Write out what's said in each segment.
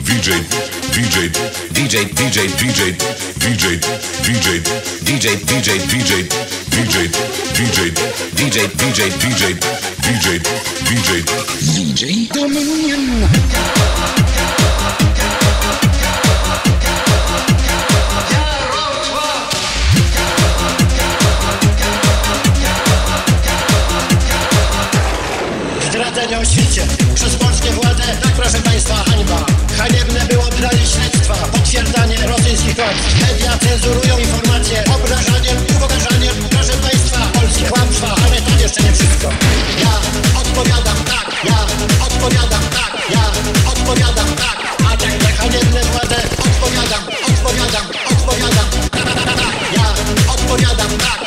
Dominion. Zdradzenie o świecie przez polskie władze, tak proszę państwa, hańba. Haniebne było oddanie śledztwa, potwierdzanie rosyjskich kłamstw. Media cenzurują informacje, obrażaniem, upokarzaniem, proszę państwa, polskie kłamstwa, ale to jeszcze nie wszystko. Ja odpowiadam tak, ja odpowiadam tak, ja odpowiadam tak, a tak te haniebne władze odpowiadam, ja odpowiadam tak.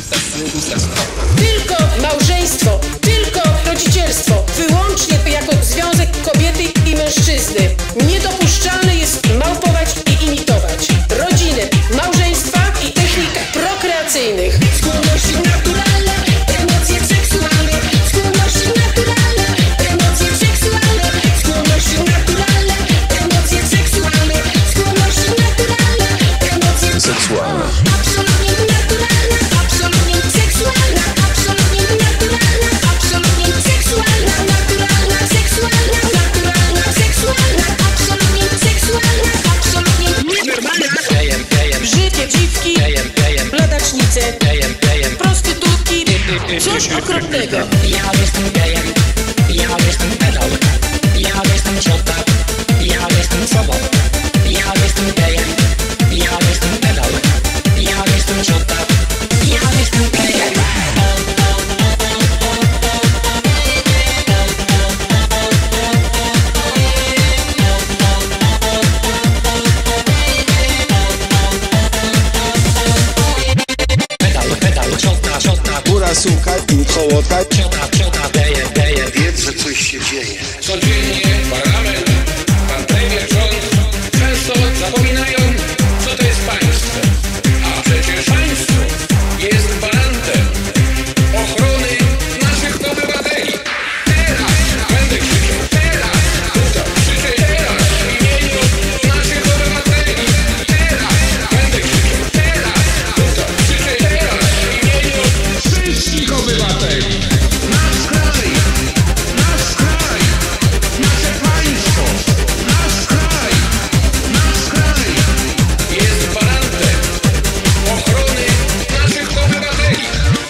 Tylko małżeństwo, tylko rodzicielstwo, wyłącznie jako związek kobiety i mężczyzny. Niedopuszczalne jest małpować i imitować rodziny, małżeństwa i technik prokreacyjnych. Skłonności naturalne, emocje seksualne. Skłonności naturalne, emocje seksualne. Skłonności naturalne, emocje seksualne. Skłonności naturalne, emocje seksualne. Absolutnie naturalne, absolutnie seksualne. Absolutnie naturalne, absolutnie seksualne. Naturalna, seksualna, naturalna, seksualna. Absolutnie seksualna, absolutnie normalna. Życie dziwki, ladacznice, prostytutki, coś okropnego. Ja jestem gejem, ja jestem pedał, ja jestem ciota, ja jestem sobą. Ja jestem gejem, ja jestem pedał, ja jestem ciota, ja jestem gejem. Pedał, ciota, Góra, suka i kołota. ciota, geje. Wiedz, że coś się dzieje. Codziennie parlament, pan premier, rząd często zapominają, co to jest państwo. A przecież państwo jest gwarantem ochrony naszych obywateli. Teraz będę krzyczał, teraz tutaj krzyczę, teraz w imieniu naszych obywateli. Teraz będę krzyczał, teraz tutaj krzyczę, teraz w imieniu wszystkich obywateli. Nasz kraj, nasze państwo, nasz kraj jest gwarantem ochrony naszych obywateli.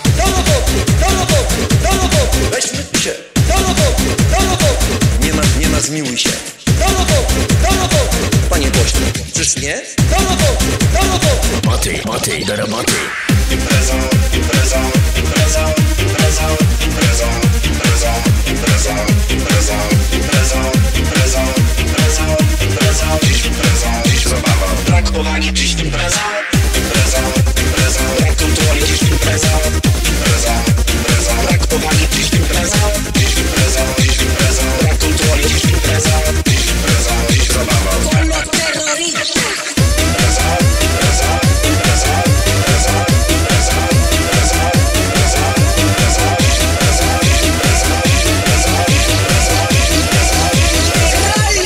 Do roboty, weźmy się. Do roboty. Nie ma zmiłuj się. Do roboty. Panie pośle, czyż nie? Do roboty. Matej, do roboty. Impreza, impreza, impreza, impreza, impreza, impreza, impreza, impreza, impreza, impreza, impreza, impreza, dziś impreza, dziś zabawa. Brak powagi, dziś impreza, impreza, impreza, brak kontroli, dziś impreza, impreza, impreza, brak powagi, dziś impreza, dziś impreza, dziś impreza, brak kontroli, dziś impreza, dziś impreza, dziś zabawa. Wolno terrorysta. Impreza, impreza, impreza, impreza, impreza, impreza, impreza, impreza, dziś impreza, dziś impreza, dziś impreza, dziś impreza, dziś impreza, dziś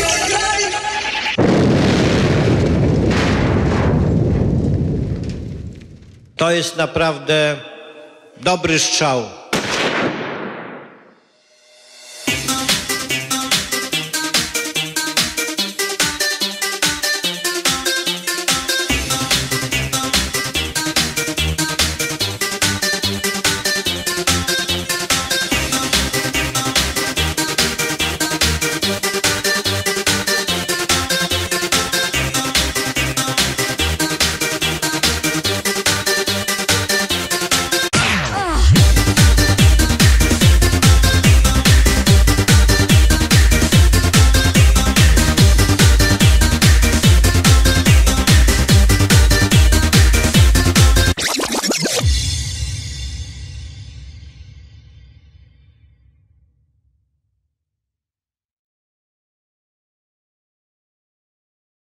impreza. To jest naprawdę dobry strzał.